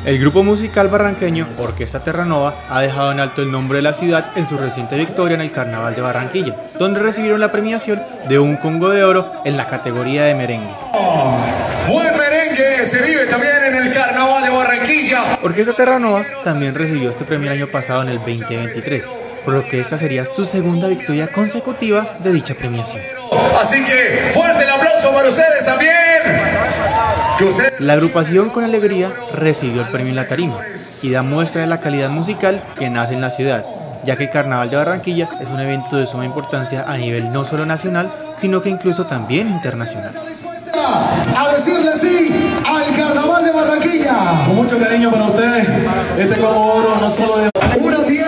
El grupo musical barranqueño Orquesta Terranova ha dejado en alto el nombre de la ciudad en su reciente victoria en el Carnaval de Barranquilla, donde recibieron la premiación de un Congo de Oro en la categoría de merengue. Buen merengue se vive también en el Carnaval de Barranquilla. Orquesta Terranova también recibió este premio el año pasado en el 2023, por lo que esta sería su segunda victoria consecutiva de dicha premiación. Así que fuerte el aplauso para ustedes también. La agrupación con alegría recibió el premio en la tarima y da muestra de la calidad musical que nace en la ciudad, ya que el Carnaval de Barranquilla es un evento de suma importancia a nivel no solo nacional, sino que incluso también internacional. A decirle sí al Carnaval de Barranquilla. Con mucho cariño para ustedes, este Congo Oro no solo de una